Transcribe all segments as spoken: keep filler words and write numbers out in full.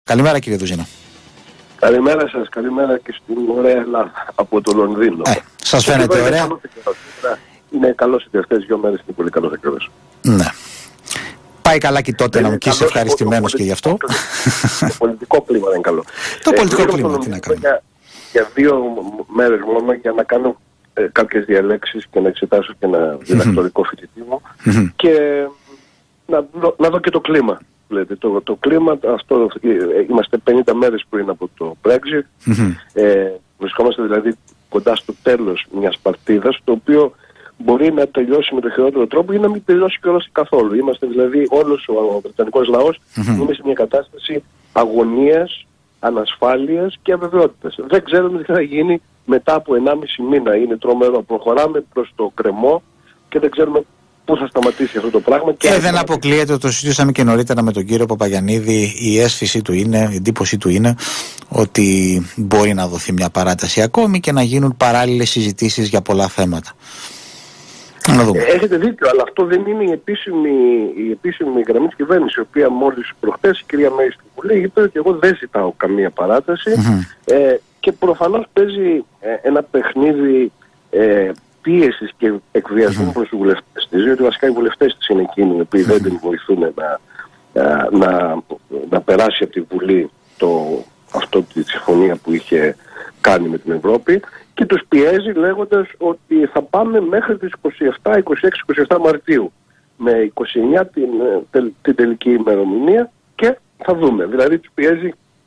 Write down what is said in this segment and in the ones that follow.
Καλημέρα κύριε Δουζίνα. Καλημέρα σας, καλημέρα και στην ωραία Ελλάδα από το Λονδίνο. Ε, σας φαίνεται ωραία. Είναι, είναι καλός οι τελευταίες δύο μέρες, είναι πολύ καλός εκδός. Ναι. Πάει καλά και τότε να μου και είσαι ευχαριστημένος και γι' αυτό. Το πολιτικό κλίμα δεν είναι καλό. Το ε, πολιτικό κλίμα, τι να κάνουμε. Για, για δύο μέρες μόνο για να κάνω ε, κάποιες διαλέξεις και να εξετάσω και ένα διδακτορικό φοιτητή μου και να, να δω και το κλίμα. Λέτε, το, το κλίμα, αυτό, είμαστε πενήντα μέρες πριν από το Brexit, mm-hmm. ε, βρισκόμαστε δηλαδή κοντά στο τέλος μιας παρτίδας, το οποίο μπορεί να τελειώσει με το χειρότερο τρόπο ή να μην τελειώσει κιόλας καθόλου. Είμαστε δηλαδή, όλος ο βρετανικός λαός mm-hmm. είναι σε μια κατάσταση αγωνίας, ανασφάλειας και αβεβαιότητας. Δεν ξέρουμε τι θα γίνει μετά από ενάμιση μήνα. Είναι τρομερό. Προχωράμε προς το κρεμό και δεν ξέρουμε πού θα σταματήσει αυτό το πράγμα. Και, και δεν αποκλείεται, το συζητήσαμε και νωρίτερα με τον κύριο Παπαγιαννίδη, η αίσθηση του είναι, η εντύπωση του είναι ότι μπορεί να δοθεί μια παράταση ακόμη και να γίνουν παράλληλες συζητήσεις για πολλά θέματα. Να δούμε. Έχετε δίκιο, αλλά αυτό δεν είναι η επίσημη, η επίσημη γραμμή της κυβέρνησης, η οποία μόλις προχθές η κυρία Μέη στην Βουλή είπε ότι εγώ δεν ζητάω καμία παράταση mm-hmm. ε, και προφανώς παίζει ε, ένα παιχνίδι ε, πίεσης και εκβιασμού mm-hmm. προς τους βουλευτές της, διότι βασικά οι βουλευτές της είναι εκείνοι οι οποίοι mm-hmm. δεν την βοηθούν να, να, να, να περάσει από τη Βουλή το, αυτό τη συμφωνία που είχε κάνει με την Ευρώπη και τους πιέζει λέγοντας ότι θα πάμε μέχρι τις είκοσι επτά, είκοσι έξι, είκοσι επτά Μαρτίου με είκοσι εννιά την, την τελική ημερομηνία και θα δούμε. Δηλαδή τους πιέζει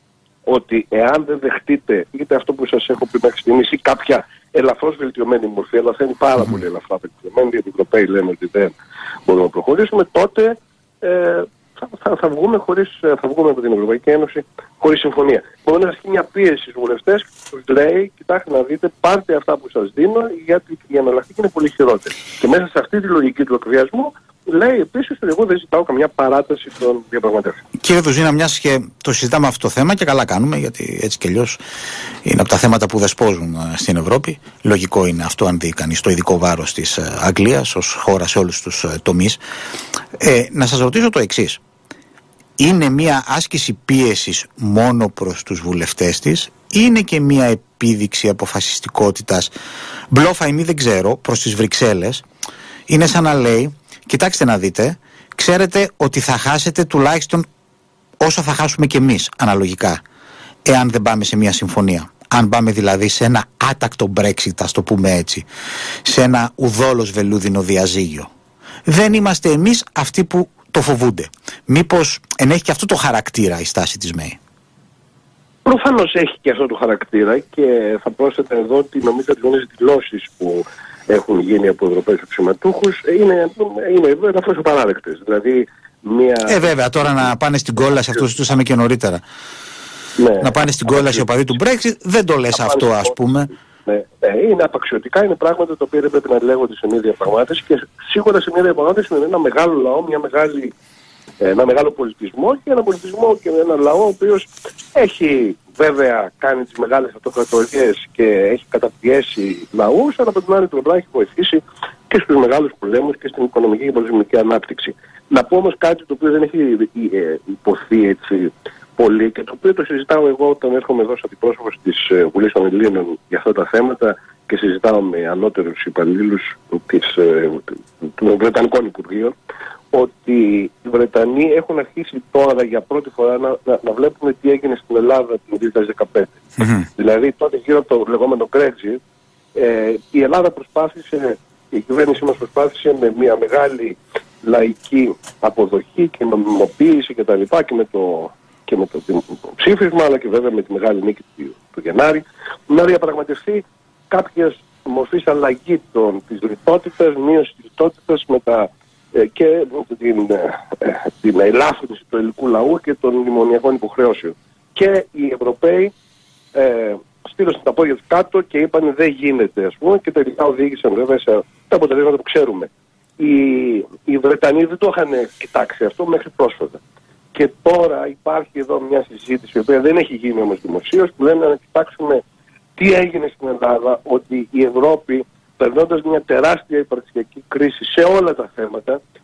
ότι εάν δεν δεχτείτε είτε αυτό που σας έχω πει μέχρι στιγμής ή κάποια ελαφρώς βελτιωμένη μορφή, αλλά θα είναι πάρα mm-hmm. πολύ ελαφρά βελτιωμένη, γιατί οι Ευρωπαίοι λένε ότι δεν μπορούμε να προχωρήσουμε, τότε ε, θα, θα, θα, βγούμε χωρίς, θα βγούμε από την Ευρωπαϊκή Ένωση χωρίς συμφωνία. Μπορεί να ασκεί μια πίεση στους βουλευτές και τους λέει, κοιτάξτε να δείτε, πάρτε αυτά που σας δίνω, γιατί η εναλλακτική είναι πολύ χειρότερη. Και μέσα σε αυτή τη λογική του εκβιασμού, λέει επίσης ότι εγώ δεν ζητάω καμιά παράταση των διαπραγματεύσεων. Κύριε Δουζίνα, μιας και το συζητάμε αυτό το θέμα και καλά κάνουμε, γιατί έτσι κι αλλιώς είναι από τα θέματα που δεσπόζουν στην Ευρώπη. Λογικό είναι αυτό, αν δει κανείς το ειδικό βάρος της Αγγλίας ως χώρα σε όλους τους τομείς. Ε, να σας ρωτήσω το εξής. Είναι μια άσκηση πίεσης μόνο προς τους βουλευτές της ή είναι και μια επίδειξη αποφασιστικότητας, μπλόφα ή μη δεν ξέρω, προς τις Βρυξέλλες? Είναι σαν να λέει, κοιτάξτε να δείτε, ξέρετε ότι θα χάσετε τουλάχιστον όσο θα χάσουμε κι εμείς αναλογικά, εάν δεν πάμε σε μια συμφωνία. Αν πάμε δηλαδή σε ένα άτακτο Brexit, ας το πούμε έτσι, σε ένα ουδόλως βελούδινο διαζύγιο. Δεν είμαστε εμείς αυτοί που το φοβούνται. Μήπως ενέχει και αυτό το χαρακτήρα η στάση της ΜΕΗ? Προφανώς έχει και αυτό το χαρακτήρα και θα πρόσθετα εδώ ότι νομίζω ότι οι δηλώσεις που έχουν γίνει από Ευρωπαίους αξιωματούχους είναι, είναι ελαφρώς απαράδεκτες. Δηλαδή, μια... Ε, βέβαια, τώρα να πάνε στην κόλαση, αυτό ζητούσαμε και νωρίτερα. Ναι, να πάνε στην κόλαση οι οπαδοί του Brexit, δεν το λες αυτό, ας πούμε. Ναι, ναι, είναι απαξιωτικά, είναι πράγματα τα οποία δεν πρέπει να λέγονται σε μια διαπραγμάτευση και σίγουρα σε μια διαπραγμάτευση με ένα μεγάλο λαό, μια μεγάλη, ένα μεγάλο πολιτισμό και ένα πολιτισμό και ένα λαό ο οποίος έχει βέβαια κάνει τις μεγάλες αυτοκρατορίες και έχει καταπιέσει λαούς, αλλά από την άλλη πλευρά έχει βοηθήσει και στους μεγάλους πολέμους και στην οικονομική και πολιτισμική ανάπτυξη. Να πω όμως κάτι το οποίο δεν έχει υποθεί έτσι πολύ και το οποίο το συζητάω εγώ όταν έρχομαι εδώ σαν αντιπρόσωπος της Βουλής των Ελλήνων για αυτά τα θέματα και συζητάω με ανώτερους υπαλλήλους της, των Βρετανικών Υπουργείων, ότι οι Βρετανοί έχουν αρχίσει τώρα για πρώτη φορά να, να, να βλέπουν τι έγινε στην Ελλάδα το δύο χιλιάδες δεκαπέντε. Mm-hmm. Δηλαδή τότε γύρω από το λεγόμενο Brexit, ε, η Ελλάδα προσπάθησε, η κυβέρνησή μας προσπάθησε με μια μεγάλη λαϊκή αποδοχή και νομιμοποίηση και τα λοιπά και με το, και με το ψήφισμα, αλλά και βέβαια με τη μεγάλη νίκη του, του Γενάρη, να διαπραγματευτεί κάποιες μορφής αλλαγή των, της λιτότητας, μείωση της λιτότητας με τα και την, την ελάφρυνση του ελληνικού λαού και των μνημονιακών υποχρεώσεων. Και οι Ευρωπαίοι ε, στείλωσαν τα πόδια τους κάτω και είπαν δεν γίνεται, ας πούμε, και τελικά οδήγησαν βέβαια σε τα αποτελέσματα που ξέρουμε. Οι, οι Βρετανοί δεν το είχαν κοιτάξει αυτό μέχρι πρόσφατα. Και τώρα υπάρχει εδώ μια συζήτηση, η οποία δεν έχει γίνει όμως δημοσίως, που λένε να κοιτάξουμε τι έγινε στην Ελλάδα, ότι η Ευρώπη, περνώντας μια τεράστια υπαρξιακή κρίση σε όλα τα θέματα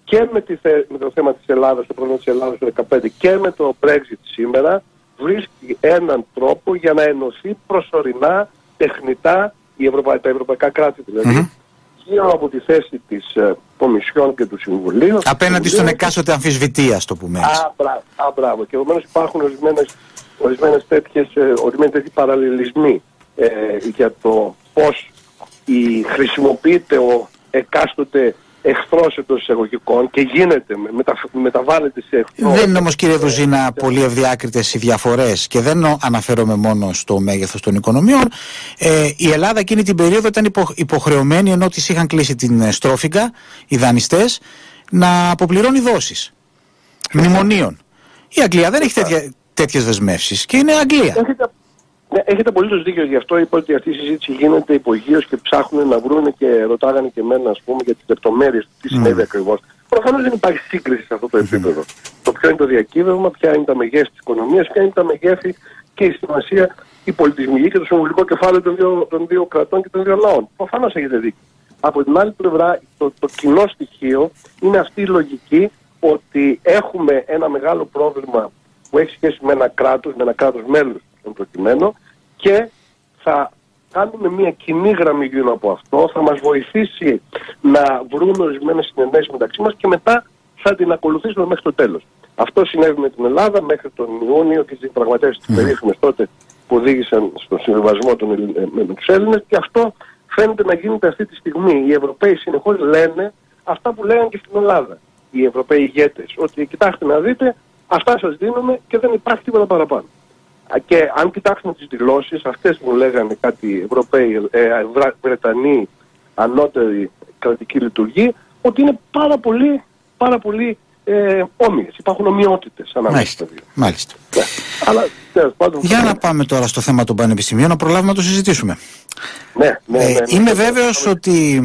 και με, τη, με το θέμα της Ελλάδας, το πρόβλημα της Ελλάδας το δύο χιλιάδες δεκαπέντε και με το Brexit σήμερα, βρίσκει έναν τρόπο για να ενωθεί προσωρινά, τεχνητά, η Ευρωπα... τα ευρωπαϊκά κράτη δηλαδή, mm-hmm. γύρω από τη θέση της ε, Κομισιόν και του Συμβουλίου. Απέναντι στον εκάστοτε αμφισβητείας, το πούμε έτσι. Α, μπράβο. Α, μπράβο. Και επομένως υπάρχουν ορισμένες, ορισμένες τέτοιες, ε, ορισμένες τέτοιοι παραλληλισμοί ε, για το πώς η, χρησιμοποιείται ο εκάστοτε εχθρός εντός εισαγωγικών και γίνεται, μετα, μεταβάλλεται σε εχθρό. Δεν είναι όμως, κύριε Δουζίνα, πολύ ευδιάκριτες οι διαφορές και δεν αναφέρομαι μόνο στο μέγεθος των οικονομιών. Ε, η Ελλάδα εκείνη την περίοδο ήταν υπο, υποχρεωμένη, ενώ της είχαν κλείσει την στρόφιγγα οι δανειστές, να αποπληρώνει δόσεις μνημονίων. Η Αγγλία δεν έχει τέτοια, τέτοιες δεσμεύσεις και είναι Αγγλία. Έχετε, ναι, έχετε απολύτως δίκιο, γι' αυτό είπα ότι αυτή η συζήτηση γίνεται υπογείως και ψάχνουν να βρούνε και ρωτάγανε και εμένα, ας πούμε, για τις λεπτομέρειες του τι συνέβη mm. ακριβώς. Προφανώς δεν υπάρχει σύγκριση σε αυτό το επίπεδο. Mm. Το ποιο είναι το διακύβευμα, ποια είναι τα μεγέθη της οικονομίας, ποια είναι τα μεγέθη και η σημασία, η πολιτισμική και το συμβουλικό κεφάλαιο των δύο, των δύο κρατών και των δύο λαών. Προφανώς έχετε δίκιο. Από την άλλη πλευρά, το, το κοινό στοιχείο είναι αυτή η λογική ότι έχουμε ένα μεγάλο πρόβλημα που έχει σχέση με ένα κράτος, με ένα κράτος μέλος στον προκειμένο, και θα κάνουμε μια κοινή γραμμή γύρω από αυτό, θα μας βοηθήσει να βρούμε ορισμένες συνενέσεις μεταξύ μας και μετά θα την ακολουθήσουμε μέχρι το τέλος. Αυτό συνέβη με την Ελλάδα μέχρι τον Ιούνιο και στις πραγματεύσεις της περίφημες τότε που οδήγησαν στον συμβιβασμό των, με τους Έλληνες, και αυτό φαίνεται να γίνεται αυτή τη στιγμή. Οι Ευρωπαίοι συνεχώς λένε αυτά που λέγανε και στην Ελλάδα οι Ευρωπαίοι ηγέτες, ότι κοιτάξτε να δείτε, αυτά σας δίνουμε και δεν υπάρχει τίποτα παραπάνω. Και αν κοιτάξουμε τις δηλώσεις, αυτές που λέγανε κάτι Ευρωπαίοι, ε, Βρετανοί, ανώτεροι κρατικοί λειτουργοί, ότι είναι πάρα πολύ, πάρα πολύ ε, όμοιες. Υπάρχουν ομοιότητες ανάμεσα στα δύο. Μάλιστα. Yeah. Αλλά, yeah, πάντων, για να πάμε τώρα στο θέμα των πανεπιστημίων, να προλάβουμε να το συζητήσουμε. Ναι, ναι, ναι, ναι, ε, ναι, είμαι ναι, βέβαιος ναι, ότι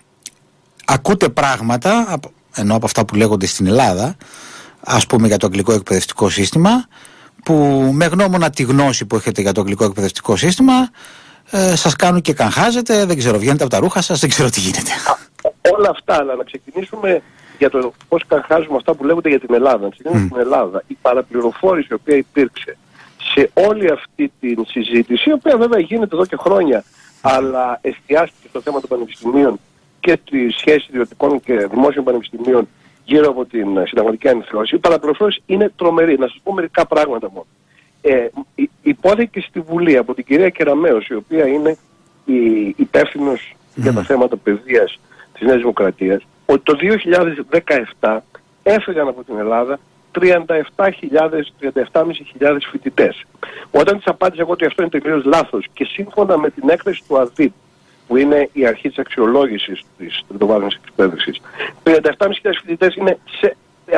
ακούτε πράγματα, ενώ από αυτά που λέγονται στην Ελλάδα, ας πούμε για το αγγλικό εκπαιδευτικό σύστημα, που με γνώμονα τη γνώση που έχετε για το αγγλικό εκπαιδευτικό σύστημα, ε, σας κάνουν και καγχάζετε, δεν ξέρω, βγαίνετε από τα ρούχα σας, δεν ξέρω τι γίνεται. Όλα αυτά, αλλά να ξεκινήσουμε για το πώς καγχάζουμε αυτά που λέγονται για την Ελλάδα. Να ξεκινήσουμε mm. στην Ελλάδα. Η παραπληροφόρηση η οποία υπήρξε σε όλη αυτή τη συζήτηση, η οποία βέβαια γίνεται εδώ και χρόνια, αλλά εστιάστηκε στο θέμα των πανεπιστημίων και τη σχέση ιδιωτικών και δημόσιων πανεπιστημίων γύρω από την συνταγματική ανιθρώση, η παραπληροφόρηση είναι τρομερή. Να σας πω μερικά πράγματα μόνο. Ε, υπόθηκε στη Βουλή από την κυρία Κεραμέως, η οποία είναι η υπεύθυνος mm. για τα θέματα παιδείας της Νέας Δημοκρατίας, ότι το δύο χιλιάδες δεκαεπτά έφυγαν από την Ελλάδα τριάντα επτά χιλιάδες, τριάντα επτά χιλιάδες πεντακόσιους φοιτητές. Όταν της απάντησα εγώ ότι αυτό είναι τελείως λάθος και σύμφωνα με την έκθεση του ΑΔΙΠ, που είναι η αρχή της αξιολόγησης της τριτοβάθμιας εκπαίδευσης, τριάντα επτά χιλιάδες πεντακόσιους φοιτητές είναι σε,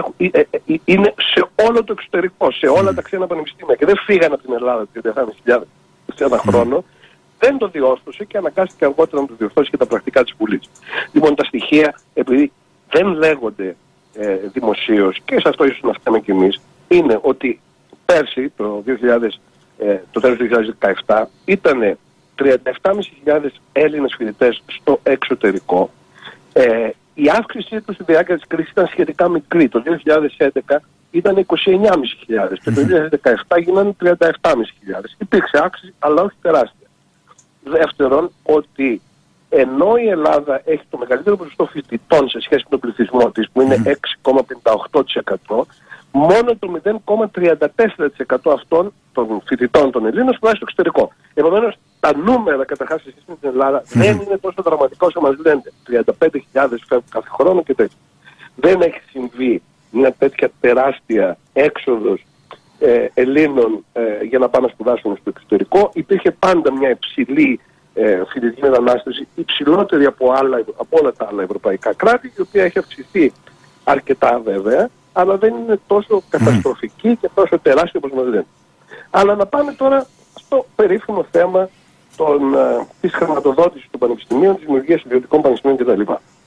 είναι σε όλο το εξωτερικό, σε όλα τα ξένα πανεπιστήμια και δεν φύγαν από την Ελλάδα τριάντα επτά χιλιάδες σε ένα χρόνο. Δεν το διόρθωσε και αναγκάστηκε αργότερα να το διορθώσει και τα πρακτικά της Βουλής. Λοιπόν, τα στοιχεία, επειδή δεν λέγονται ε, δημοσίως, και σε αυτό ίσως να φταίμε κι εμείς, είναι ότι πέρσι, το, δύο χιλιάδες, ε, το τέλος του δύο χιλιάδες δεκαεπτά, ήταν τριάντα επτά χιλιάδες Έλληνες φοιτητές στο εξωτερικό. Ε, η αύξησή του στη διάρκεια της κρίσης ήταν σχετικά μικρή. Το δύο χιλιάδες έντεκα ήταν είκοσι εννιά χιλιάδες και το δύο χιλιάδες δεκαεπτά γίνανε τριάντα επτά χιλιάδες. Υπήρξε αύξηση, αλλά όχι τεράστια. Δεύτερον, ότι ενώ η Ελλάδα έχει το μεγαλύτερο ποσοστό φοιτητών σε σχέση με τον πληθυσμό της, που είναι έξι κόμμα πενήντα οκτώ τοις εκατό, μόνο το μηδέν κόμμα τριάντα τέσσερα τοις εκατό αυτών των φοιτητών των Ελλήνων σπουδάζει στο εξωτερικό. Επομένως, τα νούμερα καταρχάς σε σχέση με την Ελλάδα mm. δεν είναι τόσο δραματικά όσο μας λένε. τριάντα πέντε χιλιάδες φεύγουν κάθε χρόνο και τέτοια. Δεν έχει συμβεί μια τέτοια τεράστια έξοδος ε, Ελλήνων ε, για να πάνε να σπουδάσουν στο εξωτερικό. Υπήρχε πάντα μια υψηλή ε, φοιτητική μετανάστευση, υψηλότερη από, άλλα, από όλα τα άλλα ευρωπαϊκά κράτη, η οποία έχει αυξηθεί αρκετά βέβαια, αλλά δεν είναι τόσο καταστροφική και τόσο τεράστια όπως μας λένε. Αλλά να πάμε τώρα στο περίφημο θέμα των, uh, της χρηματοδότησης των πανεπιστημίων, της δημιουργίας ιδιωτικών πανεπιστημίων κτλ.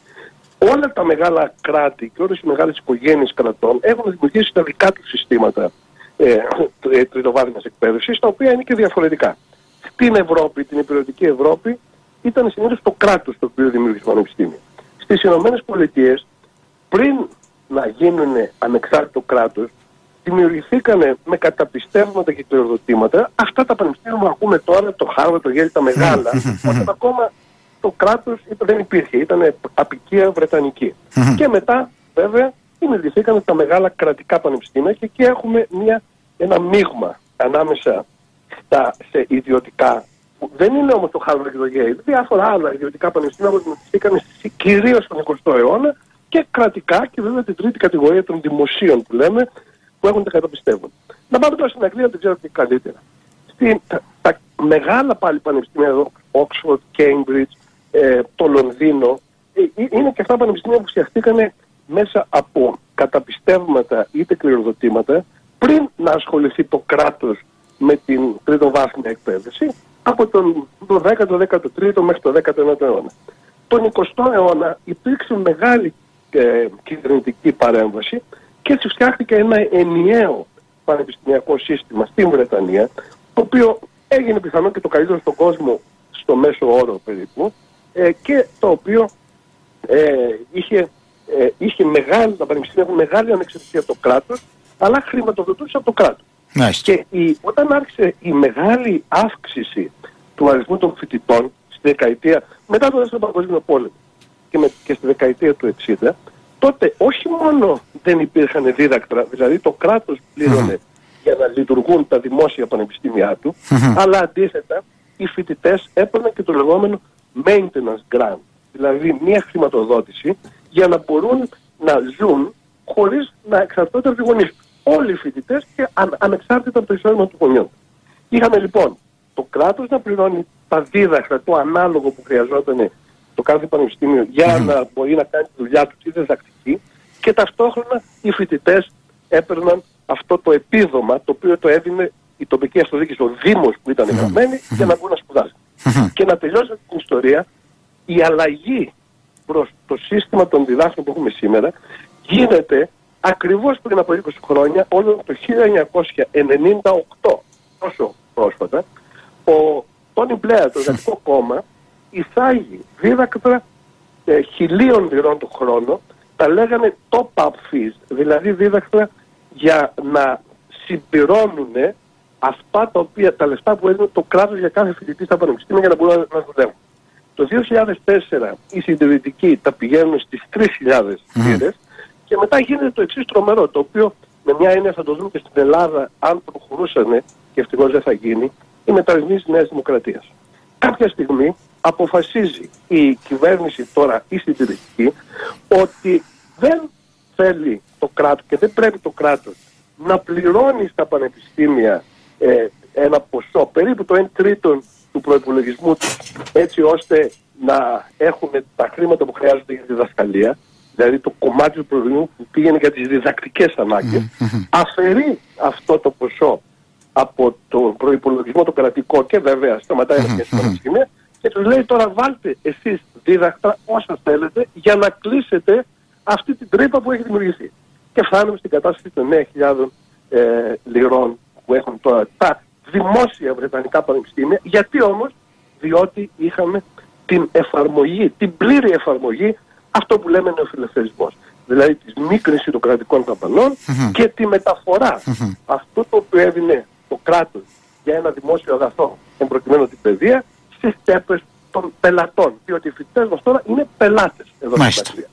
Όλα τα μεγάλα κράτη και όλες οι μεγάλες οικογένειες κρατών έχουν δημιουργήσει τα δικά τους συστήματα ε, τριτοβάθμιας εκπαίδευσης, τα οποία είναι και διαφορετικά. Στην Ευρώπη, την υπηρετική Ευρώπη, ήταν συνήθως το κράτος το οποίο δημιούργησε πανεπιστήμια. Στις Ηνωμένες Πολιτείες, πριν να γίνουν ανεξάρτητο κράτος, δημιουργηθήκαν με καταπιστεύματα και κληροδοτήματα αυτά τα πανεπιστήμια που ακούμε τώρα, το Harvard, το Yale, τα μεγάλα, όταν ακόμα το κράτος δεν υπήρχε, ήταν αποικία βρετανική. Και μετά βέβαια δημιουργηθήκαν τα μεγάλα κρατικά πανεπιστήμια και εκεί έχουμε μια, ένα μείγμα ανάμεσα στα, σε ιδιωτικά, που δεν είναι όμως το Harvard και το Yale, διάφορα άλλα ιδιωτικά πανεπιστήμια που δημιουργηθήκαν κυρίως στον εικοστό αιώνα, και κρατικά και βέβαια την τρίτη κατηγορία των δημοσίων που λέμε, που έχουν τα καταπιστεύματα. Να πάμε τώρα στην Αγγλία, δεν ξέρω τι καλύτερα. Στην, τα, τα μεγάλα πάλι πανεπιστήμια εδώ, Oxford, Cambridge, ε, το Λονδίνο, ε, είναι και αυτά πανεπιστήμια που φτιαχτήκαν μέσα από καταπιστεύματα είτε κληροδοτήματα πριν να ασχοληθεί το κράτος με την τριτοβάθμια εκπαίδευση από τον δώδεκατο δέκατο τρίτο μέχρι το δέκατο ένατο αιώνα. Τον εικοστό αιώνα υπήρξε μεγάλη ε, κυβερνητική παρέμβαση και έτσι φτιάχτηκε ένα ενιαίο πανεπιστημιακό σύστημα στην Βρετανία, το οποίο έγινε πιθανόν και το καλύτερο στον κόσμο στο μέσο όρο περίπου, ε, και το οποίο ε, είχε, ε, είχε μεγάλη, τα πανεπιστήμια έχουν μεγάλη ανεξαρτησία από το κράτος, αλλά χρηματοδοτούσε από το κράτος. Nice. Και η, όταν άρχισε η μεγάλη αύξηση του αριθμού των φοιτητών στη δεκαετία, μετά το Δεύτερο Παγκόσμιο Πόλεμο και, με, και στη δεκαετία του εξήντα, τότε όχι μόνο δεν υπήρχαν δίδακτρα, δηλαδή το κράτος πλήρωνε mm-hmm. για να λειτουργούν τα δημόσια πανεπιστήμια του, mm-hmm. αλλά αντίθετα οι φοιτητές έπαιρναν και το λεγόμενο maintenance grant, δηλαδή μια χρηματοδότηση για να μπορούν να ζουν χωρίς να εξαρτώνται από τη γονείς τους. Όλοι οι φοιτητές και αν, ανεξάρτητα από το εισόδημα του γονιών. Είχαμε λοιπόν το κράτος να πληρώνει τα δίδακτρα, το ανάλογο που χρειαζόταν το κάθε πανεπιστήμιο για mm-hmm. να μπορεί να κάνει τη δουλειά του τη διδακτική, και ταυτόχρονα οι φοιτητές έπαιρναν αυτό το επίδομα το οποίο το έδινε η τοπική αυτοδιοίκηση, ο Δήμος που ήταν εγγραμμένοι mm-hmm. για να μπορούν να σπουδάσουν. Mm-hmm. Και να τελειώσω την ιστορία, η αλλαγή προς το σύστημα των διδάσκων που έχουμε σήμερα γίνεται ακριβώς πριν από είκοσι χρόνια, όλο το χίλια εννιακόσια ενενήντα οκτώ, τόσο πρόσφατα, ο Τόνι Μπλέαρ, το Εργατικό Κόμμα, εισάγει δίδακτρα ε, χιλίων λιρών το χρόνο, τα λέγανε top-up fees, δηλαδή δίδακτρα για να συμπληρώνουν αυτά τα, οποία, τα λεφτά που έδινε το κράτος για κάθε φοιτητή στα πανεπιστήμια για να μπορούν να, να δουλεύουν. Το δύο χιλιάδες τέσσερα οι συντηρητικοί τα πηγαίνουν στις τρεις χιλιάδες λίρες mm. και μετά γίνεται το εξής τρομερό, το οποίο με μια έννοια θα το δούμε και στην Ελλάδα αν προχωρούσαν, και ευτυχώς δεν θα γίνει, οι μεταρρυθμίσεις της Νέας Δημοκρατίας. Κάποια στιγμή αποφασίζει η κυβέρνηση τώρα, η συντηρητική, ότι δεν θέλει το κράτος και δεν πρέπει το κράτος να πληρώνει στα πανεπιστήμια ε, ένα ποσό, περίπου το ένα τρίτο του προϋπολογισμού του, έτσι ώστε να έχουν τα χρήματα που χρειάζονται για τη διδασκαλία, δηλαδή το κομμάτι του προβλήματος που πήγαινε για τις διδακτικές ανάγκες, mm-hmm. αφαιρεί αυτό το ποσό από τον προϋπολογισμό το κρατικό και βέβαια σταματάει mm-hmm. να πιέσει πανεπιστήμια και τους λέει τώρα βάλτε εσείς δίδακτρα όσα θέλετε για να κλείσετε αυτή την τρύπα που έχει δημιουργηθεί. Και φτάνουμε στην κατάσταση των εννέα χιλιάδων ε, λιρών που έχουν τώρα τα δημόσια βρετανικά πανεπιστήμια. Γιατί όμως? Διότι είχαμε την εφαρμογή, την πλήρη εφαρμογή, αυτό που λέμε νεοφιλελευθερισμός. Δηλαδή της μίκρυνσης των κρατικών δαπανών mm-hmm. και τη μεταφορά mm-hmm. αυτό το οποίο έδινε το κράτος για ένα δημόσιο αγαθό, εν προκειμένου την παιδεία, στις τσέπες των πελατών. Διότι οι φοιτητές μας τώρα είναι πελάτες εδώ στην Αγγλία.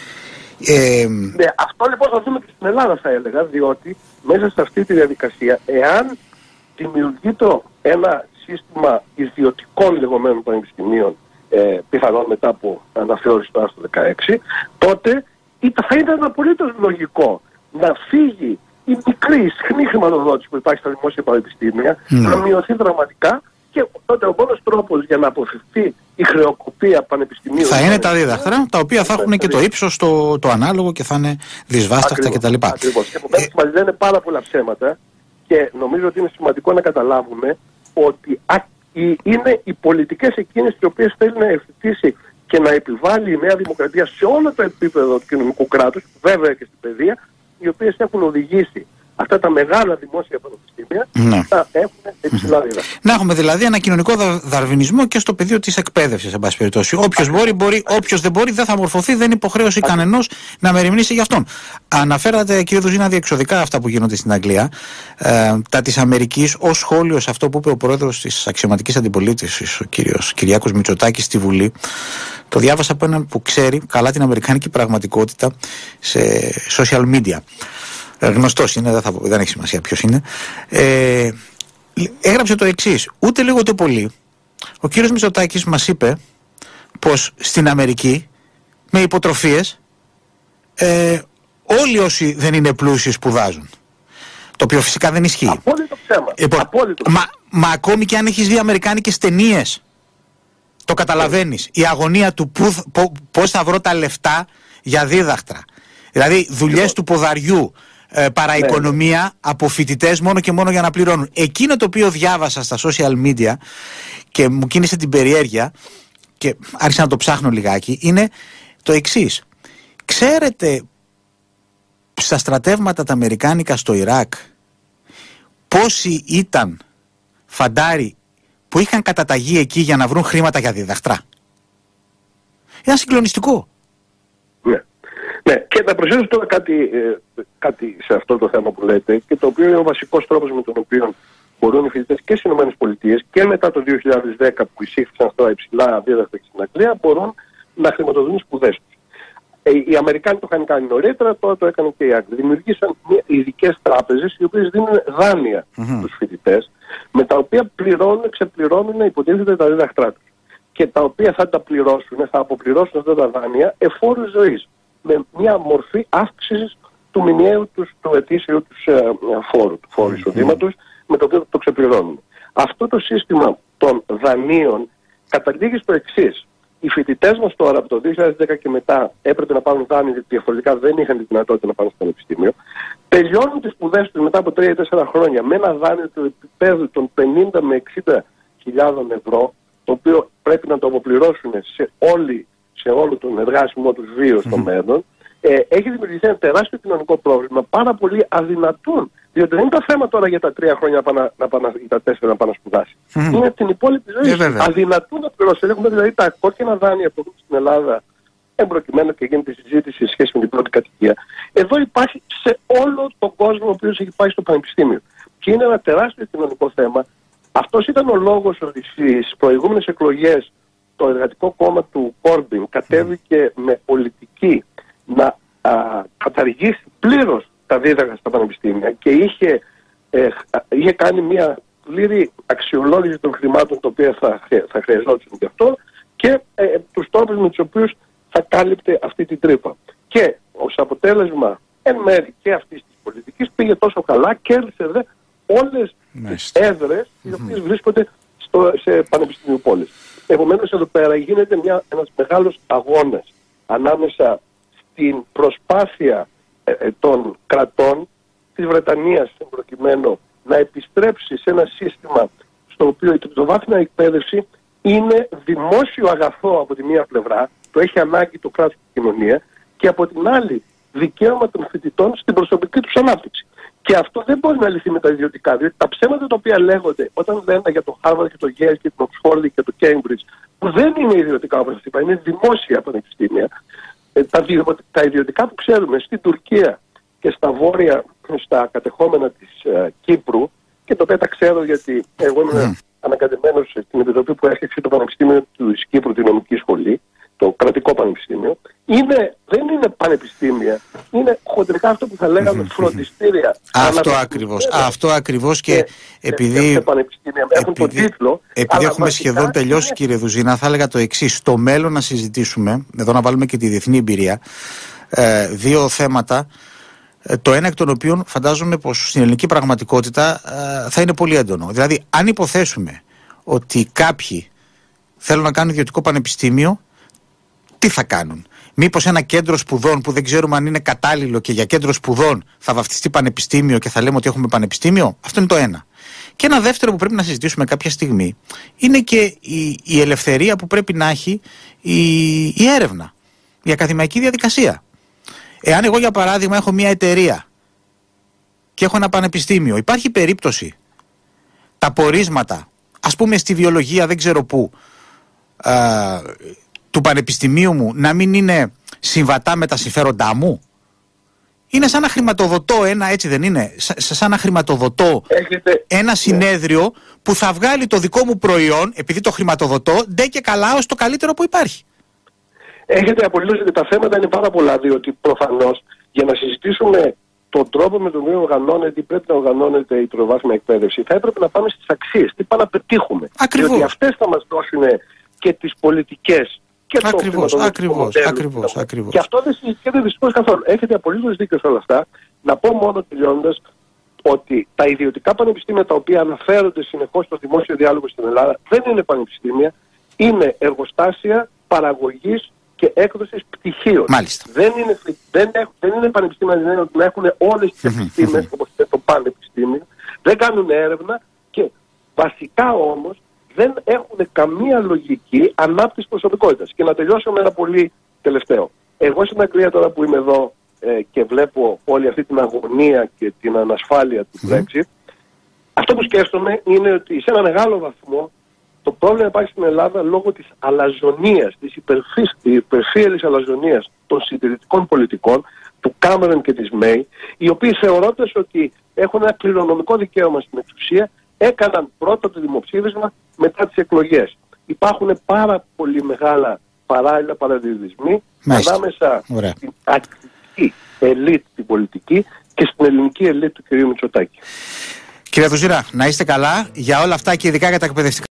Ε... Ναι, αυτό λοιπόν θα δούμε και στην Ελλάδα, θα έλεγα, διότι μέσα σε αυτή τη διαδικασία, εάν δημιουργείται ένα σύστημα ιδιωτικών λεγόμενων πανεπιστημίων, ε, πιθανόν μετά από αναθεώρηση του άρθρου δεκαέξι, τότε θα ήταν απολύτως λογικό να φύγει η μικρή ισχνή χρηματοδότηση που υπάρχει στα δημόσια πανεπιστήμια, mm. να μειωθεί δραματικά, και τότε ο μόνος τρόπος για να αποφευθεί η χρεοκοπία πανεπιστημίων θα είναι τα δίδακτρα, τα οποία θα έχουν και το ύψος το, το ανάλογο και θα είναι δυσβάσταχτα κτλ. Ακριβώς. Και επομένως μας λένε πάρα πολλά ψέματα και νομίζω ότι είναι σημαντικό να καταλάβουμε ότι α, οι, είναι οι πολιτικές εκείνες οι οποίες θέλουν να ευθύσει και να επιβάλλει η Νέα Δημοκρατία σε όλο το επίπεδο του κοινωνικού κράτους, βέβαια και στην παιδεία, οι οποίες έχουν οδηγήσει αυτά τα μεγάλα δημόσια πανεπιστήμια ναι. να έχουν υψηλά δίδακτρα. Να έχουμε δηλαδή ένα κοινωνικό δαρβινισμό και στο πεδίο της εκπαίδευσης, εν πάση περιπτώσει. Όποιος μπορεί, μπορεί, όποιος δεν μπορεί, δεν θα μορφωθεί, δεν είναι υποχρέωση κανενός να μεριμνήσει για αυτόν. Αναφέρατε, κύριε Δουζίνα, διεξοδικά αυτά που γίνονται στην Αγγλία, ε, τα της Αμερικής, ως σχόλιο σε αυτό που είπε ο πρόεδρος της αξιωματικής αντιπολίτευσης, ο κύριος Κυριάκος Μητσοτάκης, στη Βουλή. Το διάβασα από έναν που ξέρει καλά την αμερικάνικη πραγματικότητα σε social media. Γνωστός είναι, δεν, θα, δεν έχει σημασία ποιος είναι. Ε, έγραψε το εξής: ούτε λίγο ούτε πολύ, ο κύριος Μητσοτάκης μας είπε πως στην Αμερική με υποτροφίες ε, όλοι όσοι δεν είναι πλούσιοι σπουδάζουν. Το οποίο φυσικά δεν ισχύει. Απόλυτο ψέμα. Λοιπόν, Απόλυτο. Μα, μα ακόμη και αν έχεις δει αμερικάνικες ταινίες, το καταλαβαίνεις. Η αγωνία του πώς θα βρω τα λεφτά για δίδακτρα. Δηλαδή δουλειές του ποδαριού, ε, παραοικονομία ναι. από φοιτητές μόνο και μόνο για να πληρώνουν. Εκείνο το οποίο διάβασα στα social media και μου κίνησε την περιέργεια και άρχισα να το ψάχνω λιγάκι, είναι το εξής. Ξέρετε στα στρατεύματα τα αμερικάνικα στο Ιράκ πόσοι ήταν φαντάροι που είχαν καταταγεί εκεί για να βρουν χρήματα για δίδακτρα? Ήταν συγκλονιστικό. Ναι. Ναι, και να προσθέσω τώρα κάτι, ε, κάτι σε αυτό το θέμα που λέτε, και το οποίο είναι ο βασικός τρόπος με τον οποίο μπορούν οι φοιτητές και στις ΗΠΑ και μετά το δύο χιλιάδες δέκα που εισήχθησαν αυτά υψηλά δίδακτρα στην Αγγλία, μπορούν να χρηματοδοτούν σπουδές τους. Ε, οι Αμερικάνοι το είχαν κάνει νωρίτερα, τώρα το έκανε και οι Άγγλοι. Δημιουργήσαν ειδικές τράπεζες οι οποίες δίνουν δάνεια mm-hmm. στους φοιτητές, με τα οποία πληρώνουν, ξεπληρώνουν, υποτίθεται τα δίδακτρά τους. Και τα οποία θα τα πληρώσουν, θα αποπληρώσουν αυτά τα δάνεια εφόρου ζωής, με μια μορφή αύξησης του μηνιαίου τους, του ετήσιου τους ε, φόρου, του φόρου εισοδήματος, με το οποίο το ξεπληρώνουν. Αυτό το σύστημα των δανείων καταλήγει στο εξής. Οι φοιτητές μας τώρα από το δύο χιλιάδες δέκα και μετά έπρεπε να πάρουν δάνεια, γιατί διαφορετικά δεν είχαν τη δυνατότητα να πάνε στο πανεπιστήμιο. Τελειώνουν τις σπουδές τους μετά από τρία ή τέσσερα χρόνια με ένα δάνειο του επίπεδου των πενήντα με εξήντα χιλιάδων ευρώ, το οποίο πρέπει να το αποπληρώσουν σε, όλη, σε όλο τον εργάσιμο τους βίο στο mm-hmm. μέλλον. Ε, έχει δημιουργηθεί ένα τεράστιο κοινωνικό πρόβλημα. Πάρα πολλοί αδυνατούν. Διότι δεν είναι το θέμα τώρα για τα τρία χρόνια να πάνε, να πάνε, ή τα τέσσερα να πάνε να σπουδάσει. Mm-hmm. Είναι την υπόλοιπη ζωή. Yeah, αδυνατούν να πληρώσουν. Έχουμε δηλαδή τα κόκκινα δάνεια που έχουν στην Ελλάδα, εμπροκειμένου και γίνεται συζήτηση σε σχέση με την πρώτη κατοικία. Εδώ υπάρχει σε όλο τον κόσμο ο οποίος έχει πάει στο πανεπιστήμιο. Και είναι ένα τεράστιο κοινωνικό θέμα. Αυτός ήταν ο λόγος ότι στις προηγούμενες εκλογές το εργατικό κόμμα του Κόρμπιν κατέβηκε mm. με πολιτική να α, καταργήσει πλήρως τα δίδακτρα στα πανεπιστήμια και είχε, ε, είχε κάνει μια πλήρη αξιολόγηση των χρημάτων τα οποία θα, θα χρειαζόταν γι' αυτό και ε, τους τρόπους με τους οποίους θα κάλυπτε αυτή την τρύπα. Και ως αποτέλεσμα εν μέρει και αυτής της πολιτικής πήγε τόσο καλά, κέρδισε δε όλες τις έδρες οι οποίες mm-hmm. βρίσκονται στο, σε πανεπιστήμιο πόλης. Επομένως εδώ πέρα γίνεται μια, ένας μεγάλος αγώνας ανάμεσα στην προσπάθεια ε, ε, των κρατών της Βρετανίας προκειμένου να επιστρέψει σε ένα σύστημα στο οποίο η τριτοβάθμια εκπαίδευση είναι δημόσιο αγαθό από τη μία πλευρά, το έχει ανάγκη το κράτος και η κοινωνία, και από την άλλη δικαίωμα των φοιτητών στην προσωπική τους ανάπτυξη. Και αυτό δεν μπορεί να λυθεί με τα ιδιωτικά, διότι τα ψέματα τα οποία λέγονται όταν λένε για το Harvard και το Yale και το Oxford και το Cambridge, που δεν είναι ιδιωτικά όπως σας είπα, είναι δημόσια πανεπιστήμια, τα, τα ιδιωτικά που ξέρουμε στην Τουρκία και στα βόρεια, στα κατεχόμενα της uh, Κύπρου, και το οποία τα ξέρω γιατί εγώ είμαι mm. ανακατεμένος στην επιτροπή που έφτιαξε το Πανεπιστήμιο της Κύπρου, τη νομική σχολή, το κρατικό πανεπιστήμιο, είναι, δεν είναι πανεπιστήμια, είναι χοντρικά αυτό που θα λέγαμε φροντιστήρια. Αυτό ακριβώς, αυτό ακριβώς και, και επειδή, και πανεπιστήμια έχουν επειδή, τον τίτλο, επειδή έχουμε σχεδόν τελειώσει είναι... κύριε Δουζίνα, θα έλεγα το εξής: στο μέλλον να συζητήσουμε, εδώ να βάλουμε και τη διεθνή εμπειρία, ε, δύο θέματα, ε, το ένα εκ των οποίων φαντάζομαι πως στην ελληνική πραγματικότητα ε, θα είναι πολύ έντονο. Δηλαδή αν υποθέσουμε ότι κάποιοι θέλουν να κάνουν ιδιωτικό πανεπιστήμιο, τι θα κάνουν? Μήπως ένα κέντρο σπουδών που δεν ξέρουμε αν είναι κατάλληλο και για κέντρο σπουδών θα βαφτιστεί πανεπιστήμιο και θα λέμε ότι έχουμε πανεπιστήμιο? Αυτό είναι το ένα. Και ένα δεύτερο που πρέπει να συζητήσουμε κάποια στιγμή είναι και η, η ελευθερία που πρέπει να έχει η, η έρευνα, η ακαδημαϊκή διαδικασία. Εάν εγώ για παράδειγμα έχω μια εταιρεία και έχω ένα πανεπιστήμιο, υπάρχει περίπτωση τα πορίσματα, ας πούμε στη βιολογία, δεν ξέρω πού, α, του πανεπιστημίου μου να μην είναι συμβατά με τα συμφέροντά μου? Είναι σαν να χρηματοδοτώ ένα, έτσι δεν είναι, σαν να χρηματοδοτώ Έχετε... ένα συνέδριο ναι. που θα βγάλει το δικό μου προϊόν, επειδή το χρηματοδοτώ, ντε και καλά ως το καλύτερο που υπάρχει. Έχετε απολύτως, και τα θέματα είναι πάρα πολλά, διότι προφανώς για να συζητήσουμε τον τρόπο με τον οποίο οργανώνεται ή πρέπει να οργανώνεται η τροβάθμια εκπαίδευση, θα έπρεπε να πάμε στις αξίες, τι πάμε να πετύχουμε. Ακριβώς. Διότι αυτές θα μας δώσουν και τις πολιτικές και το ακριβώς, ακριβώς, ακριβώς, ακριβώς. Και αυτό δεν συζητιέται δυστυχώς καθόλου. Έχετε απολύτως δίκιο σε όλα αυτά. Να πω μόνο τελειώνοντας ότι τα ιδιωτικά πανεπιστήμια τα οποία αναφέρονται συνεχώς στο δημόσιο διάλογο στην Ελλάδα δεν είναι πανεπιστήμια, είναι εργοστάσια παραγωγής και έκδοσης πτυχίων. Μάλιστα. Δεν είναι, δεν έχουν, δεν είναι πανεπιστήμια δηλαδή, να έχουν όλες τις επιστήμες όπως είναι το πανεπιστήμιο, δεν κάνουν έρευνα και βασικά όμως δεν έχουν καμία λογική ανάπτυξη προσωπικότητας. Και να τελειώσω με ένα πολύ τελευταίο. Εγώ στην Αγγλία τώρα που είμαι εδώ ε, και βλέπω όλη αυτή την αγωνία και την ανασφάλεια του Brexit, mm. αυτό που σκέφτομαι είναι ότι σε ένα μεγάλο βαθμό το πρόβλημα υπάρχει στην Ελλάδα λόγω της αλαζονίας, της υπερφύελης αλαζονίας των συντηρητικών πολιτικών, του Κάμερον και της Μέι, οι οποίοι θεωρώντας ότι έχουν ένα κληρονομικό δικαίωμα στην εξουσία, έκαναν πρώτα το δημοψήφισμα μετά τις εκλογές. Υπάρχουν πάρα πολύ μεγάλα παράλληλα παραδιδισμοί ανάμεσα Ωραία. στην ακτική ελίτ την πολιτική και στην ελληνική ελίτ του κ. Μητσοτάκη. Κύριε Βουζήρα, να είστε καλά για όλα αυτά και ειδικά για τα εκπαιδευτικά.